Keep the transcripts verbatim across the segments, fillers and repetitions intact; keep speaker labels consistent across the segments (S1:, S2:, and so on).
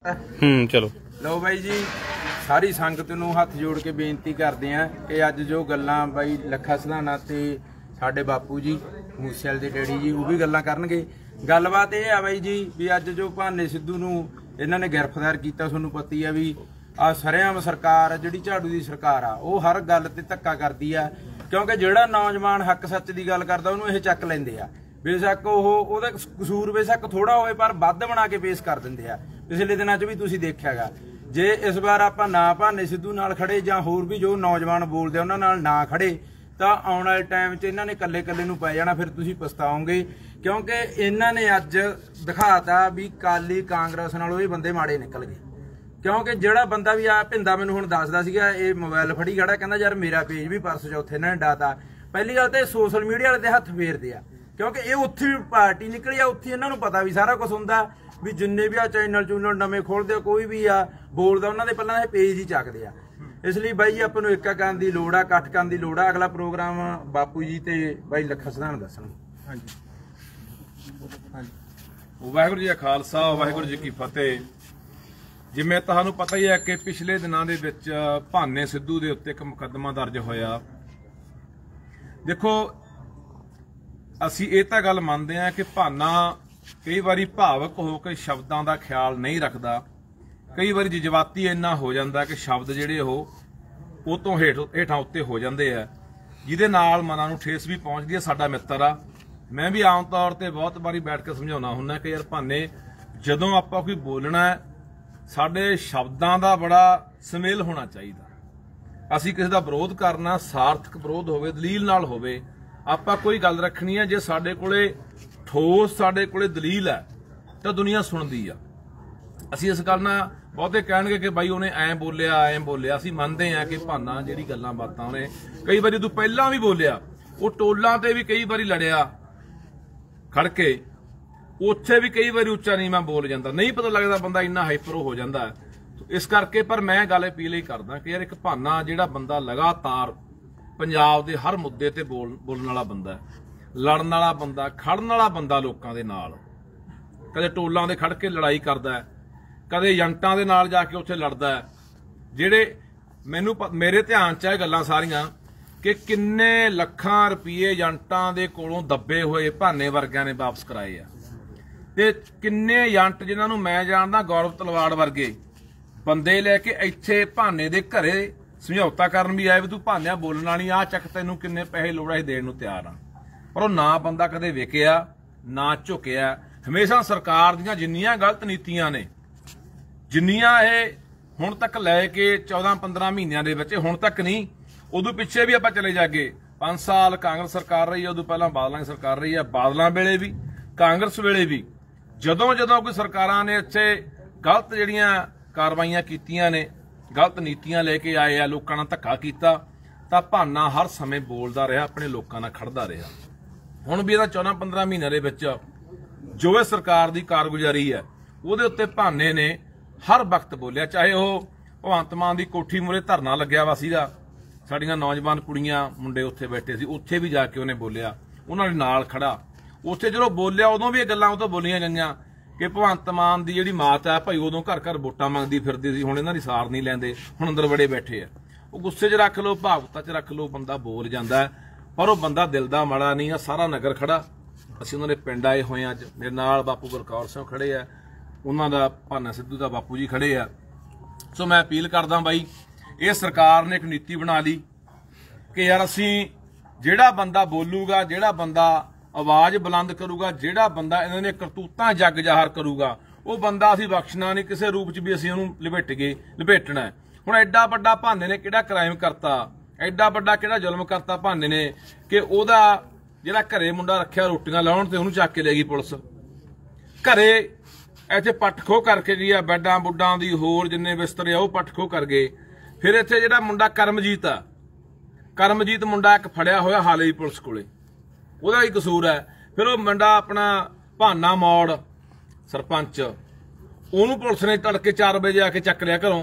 S1: हूँ चलो
S2: लो बाई जी सारी संगत नूं हथ जोड़ के बेनती करते हैं कि अज जो गल्लां बाई लखा सधाना ते साडे बापू जी मूसेवाले दे डैडी जी वो भी गल्लां करनगे। गलबात ये है बाई जी भी अज जो भाने सिद्धू नूं इन्हां ने गिरफ्तार किया, तुहानूं पता ही है भी आ सरेआम सरकार जिहड़ी झाड़ू की सरकार आ वो हर गल ते धक्का करदी आ, क्योंकि जिहड़ा नौजवान हक सच की गल करदा उहनूं इह चक लैंदे आ। बेशक वो कसूर बेशक थोड़ा होए पर वध बना के पेश कर दिंदे आ। पिछले दिनों च भी तुसीं देखिआगा जे इस बार आपां ना भाने सिद्धू नाल खड़े जां होर भी जो नौजवान बोलदे उन्हां नाल ना खड़े तां आउण वाले टाइम च इन्हां ने कल्ले कल्ले नूं पै जाना, फिर तुसीं पछताओगे। क्योंकि इन्हां ने अज दिखाता भी काली कांग्रेस नालों ये बंदे माड़े निकल गए। क्योंकि जिहड़ा बंदा भी आ भिंदा मैनूं हुण दसदा सीगा ये मोबाइल फड़ी खड़ा कहंदा यार मेरा पेज भी परसों चौथे इन्हां ने डाता। पहली गल तां सोशल मीडिया वाले ते हत्थ फेरदे आ क्योंकि ये उत्थे भी पार्टी निकली आ, उत्थे इन्हां नूं पता भी सारा कुछ हुंदा भी जिन्ने भी आ चैनल चूनल नवें खोलदे कोई भी आ बोलदा उन्हां दे पहलां ये पेज ही चकदे आ। इसलिए बाई जी आपां नूं इक्का करन दी लोड़ आ, इकट्ठ करन दी लोड़ आ। अगला प्रोग्राम बापू जी ते बाई लखा सधान दस्सणगे।
S1: हाँ जी वाहिगुरू जी का खालसा वाहिगुरू जी की फतेह। जिवें तुहानूं पता ही है कि पिछले दिनों के विच भाने सिद्धू के उत्ते एक मुकदमा दर्ज होया। देखो असीं ये तां गल मनदे हां कि भाना कई बारी भावक होकर शब्दों का ख्याल नहीं रखता, कई बारी जज्बाती इन्ना हो जाता कि शब्द जिहड़े वो तो हेठ हेठां उत्ते हो जाते हैं जिहदे नाल मनां नूं ठेस भी पहुँचती है। साडा मित्र आ, मैं भी आम तौर पर बहुत बारी बैठ के समझाउणा हुन्ना कि यार भाने जदों आपां कोई बोलना है साडे शब्दों का बड़ा सुमेल होना चाहिए। असीं किसी का विरोध करना सार्थक विरोध होवे दलील नाल होवे, आपां कोई गल रखनी है जे साडे कोले ठोस साडे कोले दलील है तो दुनिया सुनदी आ। असीं इस गल नाल बहुते कहणगे कि बाई उहने ऐ बोलिया ऐ बोलिया, असीं मनदे हां कि भाना जिहड़ी गल्लां बातां उहने कई बारी तूं पहिलां भी बोलिया, वो टोलां ते भी कई बारी लड़िया खड़ के, उत्थे भी कई बारी उच्चा नीवां बोल जांदा, नहीं पता लगदा बंदा इन्ना हाइपर हो जांदा है। इस करके पर मैं गल अपील ही करदा कि यार एक भाना जिहड़ा बंदा लगातार पंजाब दे हर मुद्दे ते बोल बोलण वाला बंदा है, लड़न वाला बंदा, खड़न वाला बंदा लोकां दे नाल, कदे टोलां दे खड़ के लड़ाई करदा है, कदे एजेंटां दे नाल जाके उत्थे लड़दा है। जिहड़े मैनूं मेरे ध्यान च है गल्लां सारियां कि किन्ने लखां रुपये एजेंटां दे कोलों दब्बे होए भाने वर्गिਆਂ ने वापस कराए आ, ते किन्ने एजेंट जिन्हां नूं मैं जाणदा गौरव तलवाड़ वर्गे बंदे लैके इत्थे भाने दे घरे समझौता करन भी आए भी तूं भानिया बोलना नहीं, आ चक तैनूं किन्ने पैसे लोड़ है देण नूं तैयार आ। पर वो ना बंदा कदे विकिया ना झुकिया। हमेशा सरकार दीयां जिन्नियां गलत नीतियां ने, जिन्नियां ये हुण तक लैके चौदह पंद्रह महीनों के बच्चे हुण तक नहीं, उदों पिछे भी आपां चले जागे पांच साल कांग्रेस सरकार रही है, उदों पहलां बादलों की सरकार रही है, बादलों वेले भी कांग्रेस वेले भी जदों जदों कोई सरकारां ने इत्थे गलत जिहड़ियां कार्रवाइयां कीतियां ने, गलत नीतियां लेके आए आ, लोकां नाल धक्का कीता, तां भाना हर समय बोलदा रहा, अपने लोकां नाल खड़दा रहा। हुण भी इहदा चौदह पंद्रह महीनों के विच जो है सरकार की कारगुजारी है उहदे उत्ते भाने ने हर वक्त बोलिया, चाहे वह भगवंत मान की कोठी मूहरे धरना लग्या वा सीगा, साडियां नौजवान कुड़ियां मुंडे उत्थे बैठे सी, उत्थे भी जाके उहने बोलिया, उन्हां दे नाल खड़ा। उत्थे जदों बोलिया उदों भी ये गल्लां उह तों बोलियां गईयां कि भगवंत मान की जिहड़ी मात है भाई उदों घर घर वोटां मंगदी फिरदी सी, हुण इन्हां दी सार नहीं लैंदे, हुण अंदर बड़े बैठे आ। वो गुस्से च रख लो, भावुकता च रख लो, बंदा बोल जांदा है, पर वह बंदा दिल दा माड़ा नहीं आ। सारा नगर खड़ा, असीं उन्हां दे पिंड आए होए अज, मेरे नाल बापू बलकौर सिंह खड़े आ, उन्हां दा भाना सिद्धू दा बापू जी खड़े आ। सो मैं अपील करदा बाई ये सरकार ने एक नीति बना ली कि यार असीं जिहड़ा बंदा बोलूगा, जिहड़ा बंदा आवाज़ बुलंद करूगा, जिहड़ा बंदा इन्हां ने करतूतां जग जाहिर करूगा, वो बंदा असीं बख्शना नहीं, किसी रूप च भी असीं उहनूं लपेट के लपेटना है। हुण एडा वड्डा भाने ने किहड़ा क्राइम करता, एडा वड्डा किहड़ा जुल्म करता भाने ने कि उहदा जिहड़ा घरे मुंडा रखिया रोटियां लाउण ते उहनूं चक के ले गई पुलिस, घरे इत्थे पट खो करके गई आ, बैडां बुड्डां दी होर जिन्ने बिस्तरे आ वो पट खो कर गए। फिर इत्थे जिहड़ा मुंडा करमजीत आ, करमजीत मुंडा एक फड़िया होया हाले ही पुलिस कोले, ਉਹਦਾ ही कसूर है। फिर वो मुंडा अपना भाना मौड़ सरपंच ਉਹਨੂੰ पुलिस ने तड़के चार बजे आके चक लिया घरों।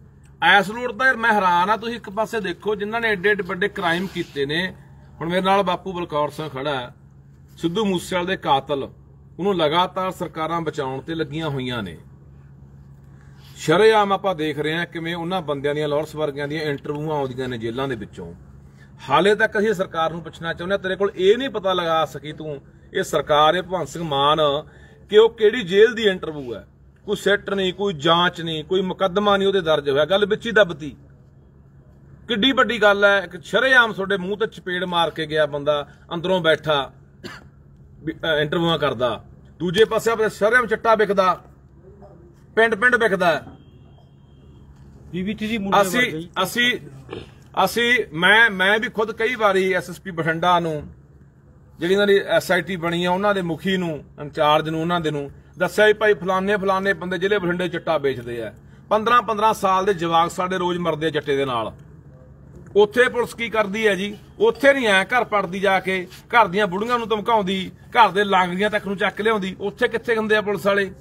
S1: इस लोड़ तो मैं हैरान हाँ, तुसीं एक पासे देखो जिन्होंने एडे एडे बड़े क्राइम किए ने। हुण मेरे नाल बापू बलकौर सिंह खड़ा है, सिद्धू मूसेवाले दे कातल, उन्होंने लगातार सरकारां बचाउण ते लगियां होईयां ने। ਸ਼ਰੇਆਮ ਆਪਾਂ ਦੇਖ ਰਹੇ ਹਾਂ ਕਿਵੇਂ ਉਹਨਾਂ ਬੰਦਿਆਂ ਦੀਆਂ ਲਾਰੈਂਸ ਵਰਗਿਆਂ ਦੀਆਂ ਇੰਟਰਵਿਊਆਂ ਆਉਂਦੀਆਂ ਨੇ ਜੇਲ੍ਹਾਂ ਦੇ ਵਿੱਚੋਂ। ਹਾਲੇ ਤੱਕ ਅਸੀਂ ਸਰਕਾਰ ਨੂੰ ਪੁੱਛਣਾ ਚਾਹੁੰਦੇ ਹਾਂ, ਤੇਰੇ ਕੋਲ ਇਹ ਨਹੀਂ ਪਤਾ ਲਗਾ ਸਕੀ ਤੂੰ, ਇਹ ਸਰਕਾਰ ਹੈ ਭਗਵੰਤ ਸਿੰਘ ਮਾਨ, ਕਿ ਉਹ ਕਿਹੜੀ ਜੇਲ੍ਹ ਦੀ ਇੰਟਰਵਿਊ ਹੈ? ਕੋਈ ਸਿੱਟ ਨਹੀਂ, ਕੋਈ ਜਾਂਚ ਨਹੀਂ, ਕੋਈ ਮੁਕੱਦਮਾ ਨਹੀਂ ਉਹਦੇ ਦਰਜ ਹੋਇਆ, ਗੱਲ ਵਿੱਚ ਹੀ ਦੱਬਤੀ। ਕਿੱਡੀ ਵੱਡੀ ਗੱਲ ਹੈ, ਇੱਕ ਸ਼ਰੇਆਮ ਤੁਹਾਡੇ ਮੂੰਹ ਤੇ ਚਪੇੜ ਮਾਰ ਕੇ ਗਿਆ ਬੰਦਾ ਅੰਦਰੋਂ ਬੈਠਾ ਇੰਟਰਵਿਊਆਂ ਕਰਦਾ, ਦੂਜੇ ਪਾਸੇ ਆਪਣੇ ਸ਼ਰੇਆਮ ਚਿੱਟਾ ਵਿਕਦਾ, ਪਿੰਡ ਪਿੰਡ ਵਿਕਦਾ। ਅਸੀਂ ਅਸੀਂ ਅਸੀਂ ਮੈਂ ਮੈਂ ਵੀ ਖੁਦ ਕਈ ਵਾਰੀ ਐਸ ਐਸ ਪੀ ਬਠਿੰਡਾ ਨੂੰ, ਜਿਹੜੀ ਇਹਨਾਂ ਦੀ ਐਸ ਆਈ ਟੀ ਬਣੀ ਆ, ਉਹਨਾਂ ਦੇ ਮੁਖੀ ਨੂੰ, ਇੰਚਾਰਜ ਨੂੰ, ਉਹਨਾਂ ਦੇ ਨੂੰ ਦੱਸਿਆ ਵੀ ਭਾਈ ਫਲਾਨੇ ਫਲਾਨੇ ਬੰਦੇ ਜ਼ਿਲ੍ਹੇ ਬਠਿੰਡੇ ਚਿੱਟਾ ਵੇਚਦੇ ਆ, ਪੰਦਰਾਂ ਪੰਦਰਾਂ ਸਾਲ ਦੇ ਜਵਾਕ ਸਾਡੇ ਰੋਜ਼ ਮਰਦੇ ਆ ਚਿੱਟੇ ਦੇ ਨਾਲ। ਉੱਥੇ ਪੁਲਿਸ ਕੀ ਕਰਦੀ ਹੈ ਜੀ? ਉੱਥੇ ਨਹੀਂ ਐ ਘਰ ਪੜਦੀ ਜਾ ਕੇ, ਘਰ ਦੀਆਂ ਬੁੜੀਆਂ ਨੂੰ ਧਮਕਾਉਂਦੀ, ਘਰ ਦੇ ਲਾਂਗੀਆਂ ਤੱਕ ਨੂੰ ਚੱਕ ਲਿਆਉਂਦੀ। ਉੱਥੇ ਕਿੱਥੇ ਗੰਦੇ ਆ ਪੁਲਿਸ ਵਾਲੇ?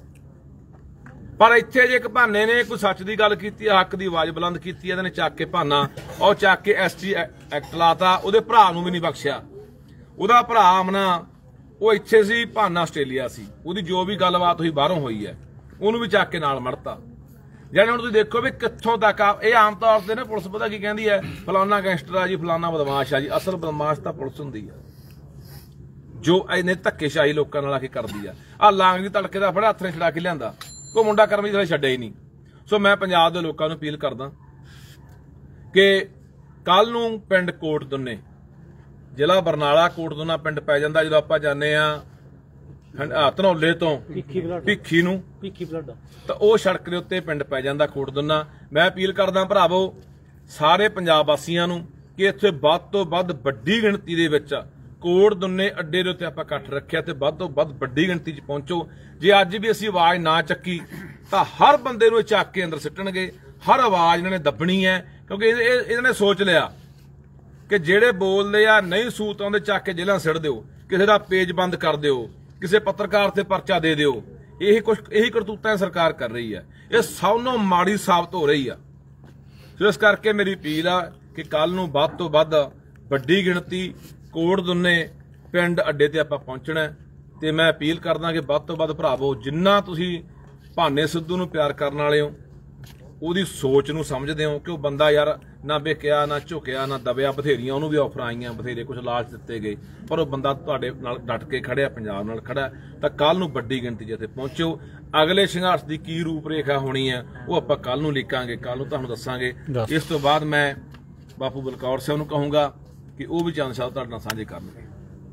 S1: ਪਰ ਇੱਥੇ ਜੇ ਇੱਕ ਬਹਾਨੇ ਨੇ ਕੋਈ ਸੱਚ ਦੀ ਗੱਲ ਕੀਤੀ, ਹੱਕ ਦੀ ਆਵਾਜ਼ ਬੁਲੰਦ ਕੀਤੀ, ਇਹਦੇ ਨੇ ਚੱਕ ਕੇ ਬਹਾਨਾ ਉਹ ਚੱਕ ਕੇ ਐਸ ਟੀ ਐਕਟ ਲਾਤਾ। ਉਹਦੇ ਭਰਾ ਨੂੰ ਵੀ ਨਹੀਂ ਬਖਸ਼ਿਆ। ਉਹਦਾ ਭਰਾ ਆਮਨਾ ਉਹ ਇੱਥੇ ਸੀ, ਬਹਾਨਾ ਆਸਟ੍ਰੇਲੀਆ ਸੀ। ਉਹਦੀ ਜੋ ਵੀ ਗੱਲਬਾਤ ਹੋਈ ਬਾਹਰੋਂ ਹੋਈ ਹੈ, ਉਹਨੂੰ ਵੀ ਚੱਕ ਕੇ ਨਾਲ ਮੜਤਾ। ਜਾਨੀ ਹੁਣ ਤੁਸੀਂ ਦੇਖੋ ਵੀ ਕਿੱਥੋਂ ਤੱਕ ਆ। ਇਹ ਆਮ ਤੌਰ ਤੇ ਨਾ ਪੁਲਿਸ ਪਤਾ ਕੀ ਕਹਿੰਦੀ ਹੈ, ਫਲਾਨਾ ਗੈਂਗਸਟਰ ਆ ਜੀ, ਫਲਾਨਾ ਬਦਮਾਸ਼ ਆ ਜੀ। ਅਸਲ ਬਦਮਾਸ਼ ਤਾਂ ਪੁਲਿਸ ਹੁੰਦੀ ਆ, ਜੋ ਇਹਨੇ ਧੱਕੇਸ਼ਾਹੀ ਲੋਕਾਂ ਨਾਲ ਆ ਕੇ ਕਰਦੀ ਆ। ਆ ਲਾਂਗ ਦੀ ਤੜਕੇ ਦਾ ਫੜਾ ਹੱਥ ਨੇ ਛੜਾ ਕੇ ਲਿਆਂਦਾ, ਕੋਈ ਮੁੰਡਾ ਕਰਮੀ ਥਲੇ ਛੱਡਿਆ ਹੀ ਨਹੀਂ। ਸੋ ਮੈਂ ਪੰਜਾਬ ਦੇ ਲੋਕਾਂ ਨੂੰ ਅਪੀਲ ਕਰਦਾ ਕਿ ਕੱਲ ਨੂੰ ਪਿੰਡ ਕੋਟ ਦੁੰਨੇ, ਜ਼ਿਲ੍ਹਾ ਬਰਨਾਲਾ ਕੋਟ ਦੁੰਨਾ ਪਿੰਡ ਪੈ ਜਾਂਦਾ ਜਦੋਂ ਆਪਾਂ ਜਾਂਦੇ ਆ ਧਨੌਲੇ ਤੋਂ ਭਿੱਖੀ ਨੂੰ, ਤਾਂ ਉਹ ਸੜਕ ਦੇ ਉੱਤੇ ਪਿੰਡ ਪੈ ਜਾਂਦਾ ਕੋਟ ਦੁੰਨਾ। ਮੈਂ ਅਪੀਲ ਕਰਦਾ ਭਰਾਵੋ ਸਾਰੇ ਪੰਜਾਬ ਵਾਸੀਆਂ ਨੂੰ ਕਿ ਇੱਥੇ ਵੱਧ ਤੋਂ ਵੱਧ ਵੱਡੀ ਗਿਣਤੀ ਦੇ ਵਿੱਚ ਕੋਟ ਦੁੰਨੇ ਅੱਡੇ ਦੇ ਉੱਤੇ ਆਪਾਂ ਇਕੱਠ ਰੱਖਿਆ ਤੇ ਵੱਧ ਤੋਂ ਵੱਧ ਵੱਡੀ ਗਿਣਤੀ 'ਚ ਪਹੁੰਚੋ। ਜੇ ਅੱਜ ਵੀ ਅਸੀਂ ਆਵਾਜ਼ ਨਾ ਚੱਕੀ ਤਾਂ ਹਰ ਬੰਦੇ ਨੂੰ ਚੱਕ ਕੇ ਅੰਦਰ ਸਿੱਟਣਗੇ। ਹਰ ਆਵਾਜ਼ ਇਹਨਾਂ ਨੇ ਦੱਬਣੀ ਹੈ, ਕਿਉਂਕਿ ਇਹਨਾਂ ਨੇ ਸੋਚ ਲਿਆ ਕਿ ਜਿਹੜੇ ਬੋਲਦੇ ਆ ਨਹੀਂ ਸੂਤ ਆਉਂਦੇ ਚੱਕ ਕੇ ਜੇਲ੍ਹਾਂ ਸਿੱਟ ਦਿਓ, ਕਿਸੇ ਦਾ ਪੇਜ ਬੰਦ ਕਰ ਦਿਓ, ਕਿਸੇ ਪੱਤਰਕਾਰ ਤੇ ਪਰਚਾ ਦੇ ਦਿਓ। ਇਹੀ ਕੁਝ ਇਹੀ ਕਰਤੂਤਾਂ ਸਰਕਾਰ ਕਰ ਰਹੀ ਹੈ। ਇਹ ਸਭ ਨੂੰ ਮਾੜੀ ਸਾਬਤ ਹੋ ਰਹੀ ਆ। ਸੋ ਇਸ ਕਰਕੇ ਮੇਰੀ ਅਪੀਲ ਆ ਕਿ ਕੱਲ ਨੂੰ ਵੱਧ ਤੋਂ ਵੱਧ ਵੱਡੀ ਗਿਣਤੀ ਕੋਟ ਦੁੰਨੇ ਪਿੰਡ ਅੱਡੇ ਤੇ ਆਪਾਂ ਪਹੁੰਚਣਾ। ਤੇ ਮੈਂ ਅਪੀਲ ਕਰਦਾ ਕਿ ਵੱਧ ਤੋਂ ਵੱਧ ਭਰਾਵੋ, ਜਿੰਨਾ ਤੁਸੀਂ ਭਾਨੇ ਸਿੱਧੂ ਨੂੰ ਪਿਆਰ ਕਰਨ ਵਾਲੇ ਹੋ, ਉਹਦੀ ਸੋਚ ਨੂੰ ਸਮਝਦੇ ਹੋ ਕਿ ਉਹ ਬੰਦਾ ਯਾਰ ਨਾ ਵਿਕਿਆ, ਨਾ ਝੁਕਿਆ, ਨਾ ਦਬਿਆ। ਬਥੇਰੀਆਂ ਉਹਨੂੰ ਵੀ ਆਫਰ ਆਈਆਂ, ਬਥੇਰੇ ਕੁਝ ਲਾਲਚ ਦਿੱਤੇ ਗਏ, ਪਰ ਉਹ ਬੰਦਾ ਤੁਹਾਡੇ ਨਾਲ ਡਟ ਕੇ ਖੜਿਆ, ਪੰਜਾਬ ਨਾਲ ਖੜਾ। ਤਾਂ ਕੱਲ ਨੂੰ ਵੱਡੀ ਗਿਣਤੀ ਜਿੱਥੇ ਪਹੁੰਚੋ। ਅਗਲੇ ਸੰਘਰਸ਼ ਦੀ ਕੀ ਰੂਪ ਰੇਖਾ ਹੋਣੀ ਹੈ ਉਹ ਆਪਾਂ ਕੱਲ ਨੂੰ ਲਿਖਾਂਗੇ, ਕੱਲ ਨੂੰ ਤੁਹਾਨੂੰ ਦੱਸਾਂਗੇ। ਇਸ ਤੋਂ ਬਾਅਦ ਮੈਂ ਬਾਪੂ ਬਲਕੌਰ ਸਿੰਘ ਨੂੰ ਕਹੂੰਗਾ ਕਿ ਉਹ ਵੀ ਚੰਦ ਸਾਹਿਬ ਤੁਹਾਡੇ ਨਾਲ ਸਾਂਝੇ ਕਰਨਗੇ।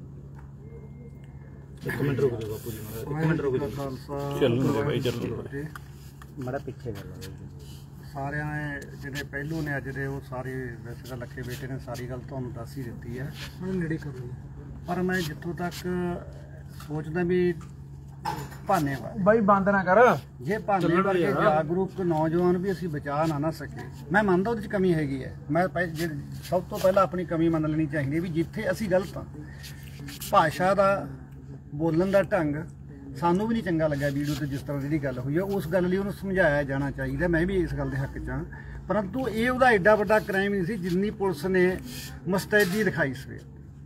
S3: ਇੱਕ ਮਿੰਟ ਰੁਕ ਜਾਓ ਬਾਪੂ ਜੀ, ਇੱਕ ਮਿੰਟ ਰੁਕ ਜਾਓ। ਚੱਲੂਗੇ ਬਾਈ, ਚੱਲੂਗੇ ਮਾੜਾ ਪਿੱਛੇ ਕਰ ਲਓ।
S4: ਸਾਰਿਆਂ ਨੇ ਜਿਹੜੇ ਪਹਿਲੂ ਨੇ ਅੱਜ ਦੇ ਉਹ ਸਾਰੇ, ਵੈਸੇ ਤਾਂ ਲੱਖੇ ਬੇਟੇ ਨੇ ਸਾਰੀ ਗੱਲ ਤੁਹਾਨੂੰ ਦੱਸ ਹੀ ਦਿੱਤੀ ਹੈ, ਨੇੜੇ ਕਰੋ। ਪਰ ਮੈਂ ਜਿੱਥੋਂ ਤੱਕ ਸੋਚਦਾ ਵੀ ਭਾਨੇ
S2: ਬਾਈ ਬੰਦ ਨਾ ਕਰ,
S4: ਜੇ ਭਾਨੇ ਵਰਗੇ ਜਾਗਰੂਕ ਨੌਜਵਾਨ ਵੀ ਅਸੀਂ ਬਚਾ ਨਾ ਨਾ ਸਕੇ, ਮੈਂ ਮੰਨਦਾ ਉਹਦੇ 'ਚ ਕਮੀ ਹੈਗੀ ਹੈ। ਮੈਂ ਸਭ ਤੋਂ ਪਹਿਲਾਂ ਆਪਣੀ ਕਮੀ ਮੰਨ ਲੈਣੀ ਚਾਹੀਦੀ ਵੀ ਜਿੱਥੇ ਅਸੀਂ ਗਲਤ ਹਾਂ। ਭਾਸ਼ਾ ਦਾ, ਬੋਲਣ ਦਾ ਢੰਗ ਸਾਨੂੰ ਵੀ ਨਹੀਂ ਚੰਗਾ ਲੱਗਾ ਵੀਡੀਓ ਤੇ ਜਿਸ ਤਰ੍ਹਾਂ ਜਿਹੜੀ ਗੱਲ ਹੋਈ ਹੈ, ਉਸ ਗੱਲ ਲਈ ਉਹਨੂੰ ਸਮਝਾਇਆ ਜਾਣਾ ਚਾਹੀਦਾ। ਮੈਂ ਵੀ ਇਸ ਗੱਲ ਦੇ ਹੱਕ 'ਚ ਹਾਂ, ਪਰੰਤੂ ਇਹ ਉਹਦਾ ਐਡਾ ਵੱਡਾ ਕ੍ਰਾਈਮ ਨਹੀਂ ਸੀ ਜਿੰਨੀ ਪੁਲਿਸ ਨੇ ਮੁਸਤੈਦੀ ਦਿਖਾਈ ਸਵੇਰ।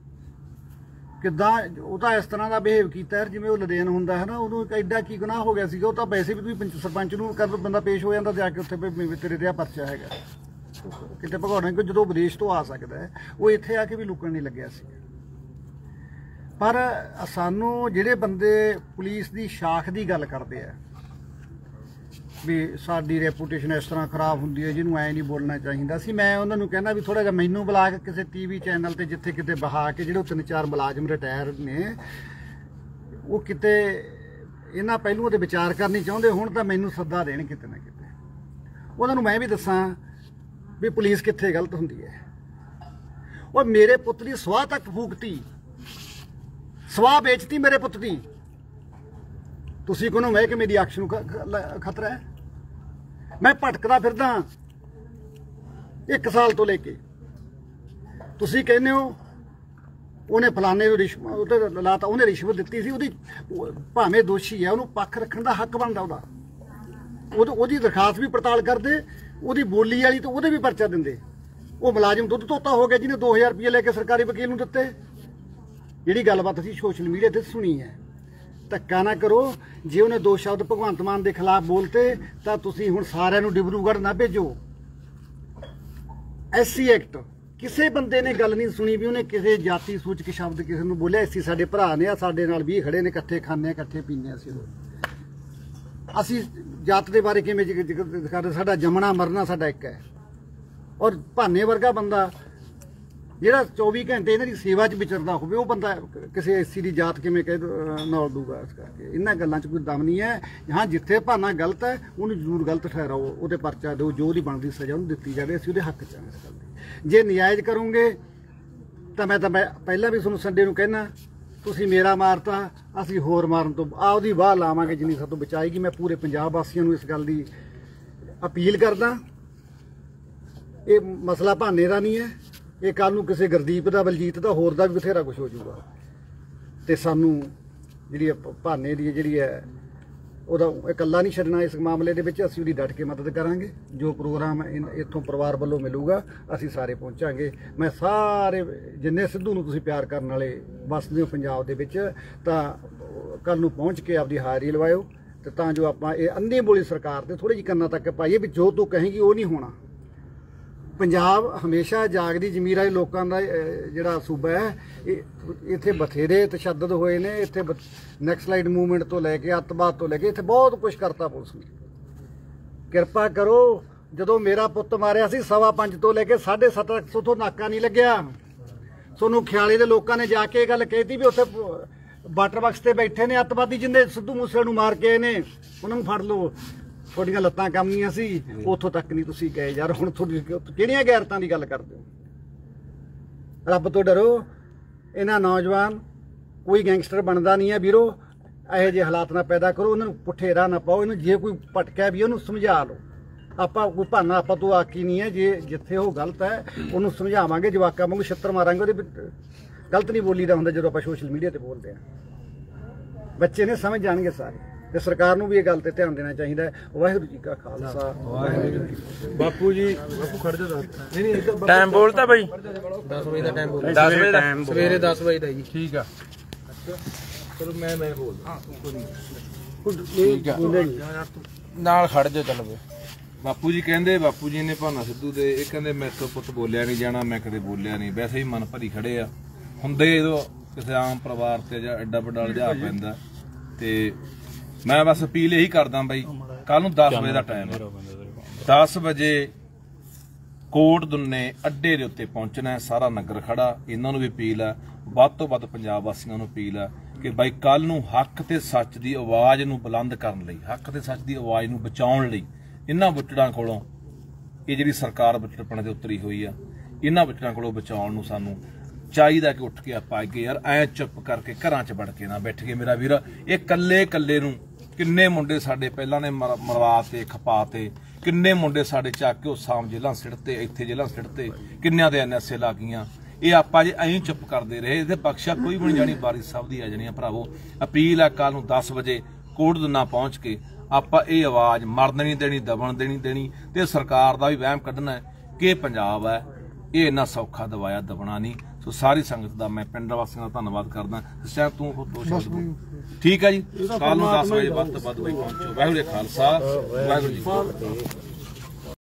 S4: ਕਿੱਦਾਂ ਉਹ ਤਾਂ ਇਸ ਤਰ੍ਹਾਂ ਦਾ ਬਿਹੇਵ ਕੀਤਾ ਜਿਵੇਂ ਉਹ ਲਦੇਨ ਹੁੰਦਾ ਹੈ ਨਾ, ਉਹਨੂੰ ਐਡਾ ਕੀ ਗੁਨਾਹ ਹੋ ਗਿਆ ਸੀਗਾ। ਉਹ ਤਾਂ ਵੈਸੇ ਵੀ ਤੁਸੀਂ ਸਰਪੰਚ ਨੂੰ ਕਰ ਬੰਦਾ ਪੇਸ਼ ਹੋ ਜਾਂਦਾ ਜਾ ਕੇ ਉੱਥੇ, ਤੇਰੇ ਤੇ ਆ ਪਰਚਾ ਹੈਗਾ ਕਿਤੇ ਭਗੌੜਾ, ਕਿ ਜਦੋਂ ਵਿਦੇਸ਼ ਤੋਂ ਆ ਸਕਦਾ ਹੈ, ਉਹ ਇੱਥੇ ਆ ਕੇ ਵੀ ਲੁਕਣ ਨਹੀਂ ਲੱਗਿਆ ਸੀ। ਪਰ ਸਾਨੂੰ ਜਿਹੜੇ ਬੰਦੇ ਪੁਲਿਸ ਦੀ ਸ਼ਾਖ ਦੀ ਗੱਲ ਕਰਦੇ ਆ ਵੀ ਸਾਡੀ ਰੈਪੂਟੇਸ਼ਨ ਇਸ ਤਰ੍ਹਾਂ ਖਰਾਬ ਹੁੰਦੀ ਹੈ, ਜਿਹਨੂੰ ਐ ਨਹੀਂ ਬੋਲਣਾ ਚਾਹੀਦਾ ਸੀ, ਮੈਂ ਉਹਨਾਂ ਨੂੰ ਕਹਿੰਦਾ ਵੀ ਥੋੜਾ ਜਿਹਾ ਮੈਨੂੰ ਬੁਲਾ ਕੇ ਕਿਸੇ ਟੀਵੀ ਚੈਨਲ ਤੇ ਜਿੱਥੇ ਕਿਤੇ ਬਹਾ ਕੇ, ਜਿਹੜੇ ਤਿੰਨ ਚਾਰ ਮੁਲਾਜ਼ਮ ਰਿਟਾਇਰ ਨੇ, ਉਹ ਕਿਤੇ ਇਹਨਾਂ ਪਹਿਲੂਆਂ ਦੇ ਵਿਚਾਰ ਕਰਨੀ ਚਾਹੁੰਦੇ ਹੁਣ ਤਾਂ ਮੈਨੂੰ ਸੱਦਾ ਦੇਣ ਕਿਤੇ ਨਾ ਕਿਤੇ। ਉਹਨਾਂ ਨੂੰ ਮੈਂ ਵੀ ਦੱਸਾਂ ਵੀ ਪੁਲਿਸ ਕਿੱਥੇ ਗਲਤ ਹੁੰਦੀ ਹੈ। ਉਹ ਮੇਰੇ ਪੁੱਤ ਦੀ ਸਵਾਹ ਤੱਕ ਫੂਕਤੀ, ਸਵਾਹ ਵੇਚਤੀ ਮੇਰੇ ਪੁੱਤ ਦੀ। ਤੁਸੀਂ ਕੋਲੋਂ ਮੈਂ ਕਿ ਮੇਰੀ ਅਕਸ਼ ਨੂੰ ਖਤਰਾ ਹੈ? ਮੈਂ ਭਟਕਦਾ ਫਿਰਦਾ ਇੱਕ ਸਾਲ ਤੋਂ ਲੈ ਕੇ। ਤੁਸੀਂ ਕਹਿੰਦੇ ਹੋ ਉਹਨੇ ਫਲਾਣੇ ਨੂੰ ਰਿਸ਼ਵਤ ਲਾਤਾ, ਉਹਨੇ ਰਿਸ਼ਵਤ ਦਿੱਤੀ ਸੀ, ਉਹਦੀ ਭਾਵੇਂ ਦੋਸ਼ੀ ਹੈ, ਉਹਨੂੰ ਪੱਖ ਰੱਖਣ ਦਾ ਹੱਕ ਬਣਦਾ ਉਹਦਾ। ਉਹਦੀ ਦਰਖਾਸਤ ਵੀ ਪੜਤਾਲ ਕਰਦੇ, ਉਹਦੀ ਬੋਲੀ ਵਾਲੀ ਤਾਂ ਉਹਦੇ ਵੀ ਪਰਚਾ ਦਿੰਦੇ। ਉਹ ਮੁਲਾਜ਼ਮ ਦੁੱਧ ਧੋਤਾ ਹੋ ਗਿਆ ਜਿਹਨੇ ਦੋ ਹਜ਼ਾਰ ਰੁਪਏ ਲੈ ਕੇ ਸਰਕਾਰੀ ਵਕੀਲ ਨੂੰ ਦਿੱਤੇ। ਜਿਹੜੀ ਗੱਲਬਾਤ ਅਸੀਂ ਸੋਸ਼ਲ ਮੀਡੀਆ ਤੇ ਸੁਣੀ ਹੈ, ਧੱਕਾ ਨਾ ਕਰੋ। ਜੇ ਉਹਨੇ ਦੋ ਸ਼ਬਦ ਭਗਵੰਤ ਮਾਨ ਦੇ ਖਿਲਾਫ ਬੋਲਤੇ ਤਾਂ ਤੁਸੀਂ ਹੁਣ ਸਾਰਿਆਂ ਨੂੰ ਡਿਬਰੂਗੜ੍ਹ ਨਾ ਭੇਜੋ। ਐਸਸੀ ਐਕਟ, ਕਿਸੇ ਬੰਦੇ ਨੇ ਗੱਲ ਨਹੀਂ ਸੁਣੀ ਵੀ ਉਹਨੇ ਕਿਸੇ ਜਾਤੀ ਸੂਚਕ ਸ਼ਬਦ ਕਿਸੇ ਨੂੰ ਬੋਲਿਆ। ਐਸੀ ਸਾਡੇ ਭਰਾ ਨੇ, ਆ ਸਾਡੇ ਨਾਲ ਵੀ ਖੜੇ ਨੇ, ਇਕੱਠੇ ਖਾਂਦੇ ਆ, ਇਕੱਠੇ ਪੀਂਦੇ ਆ। ਅਸੀਂ ਅਸੀਂ ਜਾਤ ਦੇ ਬਾਰੇ ਕਿਵੇਂ ਜ਼ਿਕਰ, ਸਾਡਾ ਜੰਮਣਾ ਮਰਨਾ ਸਾਡਾ ਇੱਕ ਹੈ। ਔਰ ਭਾਨੇ ਵਰਗਾ ਬੰਦਾ ਜਿਹੜਾ ਚੌਵੀ ਘੰਟੇ ਇਹਨਾਂ ਦੀ ਸੇਵਾ 'ਚ ਵਿਚਰਦਾ ਹੋਵੇ, ਉਹ ਬੰਦਾ ਕਿਸੇ ਐਸੀ ਦੀ ਜਾਤ ਕਿਵੇਂ ਕਹਿ ਨਾਲ ਦੂਗਾ। ਇਸ ਕਰਕੇ ਇਹਨਾਂ ਗੱਲਾਂ 'ਚ ਕੋਈ ਦਮ ਨਹੀਂ ਹੈ। ਹਾਂ, ਜਿੱਥੇ ਭਾਨਾ ਗਲਤ ਹੈ ਉਹਨੂੰ ਜ਼ਰੂਰ ਗਲਤ ਠਹਿਰਾਓ, ਉਹਦੇ ਪਰਚਾ ਦਿਓ, ਜੋ ਉਹਦੀ ਬਣਦੀ ਸਜ਼ਾ ਉਹਨੂੰ ਦਿੱਤੀ ਜਾਵੇ। ਅਸੀਂ ਉਹਦੇ ਹੱਕ 'ਚ ਹਾਂ ਇਸ ਗੱਲ ਦੀ। ਜੇ ਨਜਾਇਜ਼ ਕਰੋਗੇ ਤਾਂ ਮੈਂ ਤਾਂ ਮੈਂ ਪਹਿਲਾਂ ਵੀ ਤੁਹਾਨੂੰ ਸੰਡੇ ਨੂੰ ਕਹਿਣਾ, ਤੁਸੀਂ ਮੇਰਾ ਮਾਰਤਾ, ਅਸੀਂ ਹੋਰ ਮਾਰਨ ਤੋਂ ਆਪਦੀ ਵਾਹ ਲਾਵਾਂਗੇ ਜਿੰਨੀ ਸਾਤੋਂ ਬਚਾਏਗੀ। ਮੈਂ ਪੂਰੇ ਪੰਜਾਬ ਵਾਸੀਆਂ ਨੂੰ ਇਸ ਗੱਲ ਦੀ ਅਪੀਲ ਕਰਦਾ, ਇਹ ਮਸਲਾ ਭਾਨੇ ਦਾ ਨਹੀਂ ਹੈ, ਇਹ ਕੱਲ ਨੂੰ ਕਿਸੇ ਗੁਰਦੀਪ ਦਾ, ਬਲਜੀਤ ਦਾ, ਹੋਰ ਦਾ ਵੀ ਬਥੇਰਾ ਕੁਝ ਹੋ ਜਾਊਗਾ। ਤੇ ਸਾਨੂੰ ਜਿਹੜੀ ਭਾਨੇ ਦੀ ਜਿਹੜੀ ਹੈ ਉਹਦਾ ਇਕੱਲਾ ਨਹੀਂ ਛੱਡਣਾ ਇਸ ਮਾਮਲੇ ਦੇ ਵਿੱਚ। ਅਸੀਂ ਉਹਦੀ ਡਟ ਕੇ ਮਦਦ ਕਰਾਂਗੇ। ਜੋ ਪ੍ਰੋਗਰਾਮ ਇੱਥੋਂ ਪਰਿਵਾਰ ਵੱਲੋਂ ਮਿਲੂਗਾ ਅਸੀਂ ਸਾਰੇ ਪਹੁੰਚਾਂਗੇ। ਮੈਂ ਸਾਰੇ ਜਿੰਨੇ ਸਿੱਧੂ ਨੂੰ ਤੁਸੀਂ ਪਿਆਰ ਕਰਨ ਵਾਲੇ ਵਸਦੇ ਹੋ ਪੰਜਾਬ ਦੇ ਵਿੱਚ, ਤਾਂ ਕੱਲ ਨੂੰ ਪਹੁੰਚ ਕੇ ਆਪਦੀ ਹਾਜ਼ਰੀ ਲਵਾਇਓ, ਤੇ ਤਾਂ ਜੋ ਆਪਾਂ ਇਹ ਅੰਧੀ ਬੋਲੀ ਸਰਕਾਰ ਤੇ ਥੋੜੀ ਜਿਹੀ ਕੰਨਾਂ ਤੱਕ ਪਾਈਏ ਵੀ ਜੋ ਤੂੰ ਕਹੇਂਗੀ ਉਹ ਨਹੀਂ ਹੋਣਾ। ਪੰਜਾਬ ਹਮੇਸ਼ਾ ਜਾਗਦੀ ਜ਼ਮੀਰ ਵਾਲੇ ਲੋਕਾਂ ਦਾ ਜਿਹੜਾ ਸੂਬਾ ਹੈ, ਇੱਥੇ ਬਥੇਰੇ ਤਸ਼ੱਦਦ ਹੋਏ ਨੇ। ਇੱਥੇ ਨੈਕਸਲਾਈਟ ਮੂਵਮੈਂਟ ਤੋਂ ਲੈ ਕੇ ਅੱਤਵਾਦ ਤੋਂ ਲੈ ਕੇ ਇੱਥੇ ਬਹੁਤ ਕੁਝ ਕਰਤਾ ਪੁਲਿਸ ਨੇ। ਕਿਰਪਾ ਕਰੋ, ਜਦੋਂ ਮੇਰਾ ਪੁੱਤ ਮਾਰਿਆ ਸੀ ਸਵਾ ਪੰਜ ਤੋਂ ਲੈ ਕੇ ਸਾਢੇ ਸੱਤ ਤੱਕ ਉੱਥੋਂ ਨਾਕਾ ਨਹੀਂ ਲੱਗਿਆ। ਤੁਹਾਨੂੰ ਖਿਆਲੇ ਦੇ ਲੋਕਾਂ ਨੇ ਜਾ ਕੇ ਇਹ ਗੱਲ ਕਹਿਤੀ ਵੀ ਉੱਥੇ ਵਾਟਰ ਬਾਕਸ ਤੇ ਬੈਠੇ ਨੇ ਅੱਤਵਾਦੀ ਜਿੰਦੇ ਸਿੱਧੂ ਮੂਸੇ ਨੂੰ ਮਾਰ ਕੇ ਨੇ, ਉਹਨਾਂ ਨੂੰ ਫੜ ਲਓ। ਤੁਹਾਡੀਆਂ ਲੱਤਾਂ ਕੰਮੀਆਂ ਸੀ, ਉੱਥੋਂ ਤੱਕ ਨਹੀਂ ਤੁਸੀਂ ਗਏ ਯਾਰ। ਹੁਣ ਤੁਹਾਡੀ ਕਿਹੜੀਆਂ ਗੈਰਤਾਂ ਦੀ ਗੱਲ ਕਰਦੇ ਹੋ? ਰੱਬ ਤੋਂ ਡਰੋ। ਇਹਨਾਂ ਨੌਜਵਾਨ ਕੋਈ ਗੈਂਗਸਟਰ ਬਣਦਾ ਨਹੀਂ ਹੈ ਵੀਰੋ। ਇਹੋ ਜਿਹੇ ਹਾਲਾਤ ਨਾ ਪੈਦਾ ਕਰੋ, ਉਹਨਾਂ ਨੂੰ ਪੁੱਠੇ ਰਾਹ ਨਾ ਪਾਓ। ਇਹਨੂੰ ਜੇ ਕੋਈ ਭਟਕਿਆ ਵੀ ਉਹਨੂੰ ਸਮਝਾ ਲਓ। ਆਪਾਂ ਕੋਈ ਭਾਨਾ ਆਪਾਂ ਤੋਂ ਆਕੀ ਨਹੀਂ ਹੈ। ਜੇ ਜਿੱਥੇ ਉਹ ਗਲਤ ਹੈ ਉਹਨੂੰ ਸਮਝਾਵਾਂਗੇ, ਜਵਾਕਾਂ ਵਾਂਗੂ ਛਿੱਤਰ ਮਾਰਾਂਗੇ। ਉਹਦੇ ਗਲਤ ਨਹੀਂ ਬੋਲੀਦਾ ਹੁੰਦਾ ਜਦੋਂ ਆਪਾਂ ਸੋਸ਼ਲ ਮੀਡੀਆ ਤੇ ਬੋਲਦੇ ਹਾਂ। ਬੱਚੇ ਨੇ ਸਮਝ ਜਾਣਗੇ ਸਾਰੇ, ਤੇ ਸਰਕਾਰ ਨੂੰ ਵੀ ਇਹ ਗੱਲ ਤੇ ਧਿਆਨ ਦੇਣਾ ਚਾਹੀਦਾ ਹੈ। ਵਾਹਿਗੁਰੂ ਜੀ ਕਾ ਖਾਲਸਾ, ਵਾਹਿਗੁਰੂ ਜੀ ਕੀ ਫਤਿਹ। ਬਾਪੂ ਜੀ, ਬਾਪੂ ਖੜ ਜਾ। ਨਹੀਂ ਨਹੀਂ,
S2: ਟਾਈਮ ਬੋਲਤਾ ਬਾਈ,
S3: ਦਸ ਵਜੇ ਦਾ ਟਾਈਮ ਬੋਲ,
S2: ਦਸ ਵਜੇ ਦਾ,
S3: ਸਵੇਰੇ ਦਸ ਵਜੇ ਦਾ ਜੀ।
S2: ਠੀਕ ਆ,
S3: ਚਲੋ ਮੈਂ ਮੈਂ ਬੋਲ
S2: ਠੀਕ ਆ, ਨਾਲ ਖੜ ਜਾ। ਚੱਲ ਬਈ,
S1: ਬਾਪੂ ਜੀ ਕਹਿੰਦੇ, ਬਾਪੂ ਜੀ ਨੇ ਭਾਨਾ ਸਿੱਧੂ ਦੇ ਇਹ ਕਹਿੰਦੇ ਮੇਰੇ ਤੋਂ ਪੁੱਤ ਬੋਲਿਆ ਨਹੀਂ ਜਾਣਾ, ਮੈਂ ਕਦੇ ਬੋਲਿਆ ਨਹੀਂ। ਵੈਸੇ ਹੀ ਮਨ ਭਰੀ ਖੜੇ ਆ ਹੁੰਦੇ ਜਦੋਂ ਕਿਸੇ ਆਮ ਪਰਿਵਾਰ ਤੇ ਜਾਂ ਐਡਾ ਵੱਡਾ ਲਿਜਾ ਪੈਂਦਾ। ਤੇ ਮੈਂ ਬਸ ਅਪੀਲ ਇਹੀ ਕਰਦਾ ਬਾਈ, ਕੱਲ ਨੂੰ ਦਸ ਵਜੇ ਦਾ ਟਾਈਮ ਹੈ। ਦਸ ਵਜੇ ਕੋਟ ਦੁੰਨੇ ਅੱਡੇ ਦੇ ਉੱਤੇ ਪਹੁੰਚਣਾ, ਸਾਰਾ ਨਗਰ ਖੜਾ। ਇਹਨਾਂ ਨੂੰ ਵੀ ਅਪੀਲ ਹੈ, ਵੱਧ ਤੋਂ ਵੱਧ ਪੰਜਾਬ ਵਾਸੀਆਂ ਨੂੰ ਅਪੀਲ ਹੈ ਕਿ ਬਾਈ ਕੱਲ ਨੂੰ ਹੱਕ ਤੇ ਸੱਚ ਦੀ ਆਵਾਜ਼ ਨੂੰ ਬੁਲੰਦ ਕਰਨ ਲਈ, ਹੱਕ ਤੇ ਸੱਚ ਦੀ ਆਵਾਜ਼ ਨੂੰ ਬਚਾਉਣ ਲਈ ਇਹਨਾਂ ਬੁੱਚੜਾਂ ਕੋਲੋਂ, ਇਹ ਜਿਹੜੀ ਸਰਕਾਰ ਬੁੱਚੜਪਣ ਤੇ ਉਤਰੀ ਹੋਈ ਆ, ਇਹਨਾਂ ਬੁੱਚੜਾਂ ਕੋਲੋਂ ਬਚਾਉਣ ਨੂੰ ਸਾਨੂੰ ਚਾਹੀਦਾ ਕਿ ਉੱਠ ਕੇ ਆਪਾਂ ਅੱਗੇ ਯਾਰ ਐ ਚੁੱਪ ਕਰਕੇ ਘਰਾਂ 'ਚ ਵੜ ਕੇ ਨਾ ਬੈਠ ਕੇ। ਮੇਰਾ ਵੀਰ, ਇਹ ਕੱਲੇ ਕੱਲੇ ਨੂੰ ਕਿੰਨੇ ਮੁੰਡੇ ਸਾਡੇ ਪਹਿਲਾਂ ਨੇ ਮਰਵਾ ਤੇ ਖਪਾ ਤੇ, ਕਿੰਨੇ ਮੁੰਡੇ ਸਾਡੇ ਚੱਕ ਕੇ ਉਹ ਸਾਮ ਜੇਲ੍ਹਾਂ ਸਿੱਟਤੇ, ਇੱਥੇ ਜੇਲ੍ਹਾਂ ਸਿੱਟਤੇ, ਕਿੰਨਿਆਂ ਦੇ ਐਨ ਐਸ ਏ ਲੱਗ ਗਈਆਂ। ਇਹ ਆਪਾਂ ਜੇ ਐਂ ਚੁੱਪ ਕਰਦੇ ਰਹੇ, ਇਹਦੇ ਬਖਸ਼ਾ ਕੋਈ ਵੀ ਨਹੀਂ ਜਾਣੀ, ਬਾਰੀ ਸਭ ਦੀ ਆ ਜਾਣੀ ਆ। ਭਰਾਵੋ, ਅਪੀਲ ਆ ਕੱਲ ਨੂੰ ਦਸ ਵਜੇ ਕੋਟ ਦੁੰਨਾ ਪਹੁੰਚ ਕੇ ਆਪਾਂ ਇਹ ਆਵਾਜ਼ ਮਰਨ ਨਹੀਂ ਦੇਣੀ, ਦਬਣ ਦੇਣੀ ਦੇਣੀ ਤੇ ਸਰਕਾਰ ਦਾ ਵੀ ਵਹਿਮ ਕੱਢਣਾ ਕਿ ਇਹ ਪੰਜਾਬ ਹੈ, ਇਹ ਇੰਨਾ ਸੌਖਾ ਦਵਾਇਆ ਦਬਣਾ ਨਹੀਂ। ਸੋ ਸਾਰੀ ਸੰਗਤ ਦਾ ਮੈਂ ਪਿੰਡ ਵਾਸੀਆਂ ਦਾ ਧੰਨਵਾਦ ਕਰਦਾ। ਸ਼ਾਇਦ ਤੂੰ ਦੋ ਸ਼ਬਦ ਬੋਲ। ਠੀਕ ਹੈ ਜੀ, ਕੱਲ ਨੂੰ ਦਸ ਵਜੇ ਵੱਧ ਤੋਂ ਵੱਧ ਪਹੁੰਚੋ। ਵਾਹਿਗੁਰੂ ਜੀ ਖਾਲਸਾ, ਵਾਹਿਗੁਰੂ ਜੀ ਕੀ ਫਤਿਹ।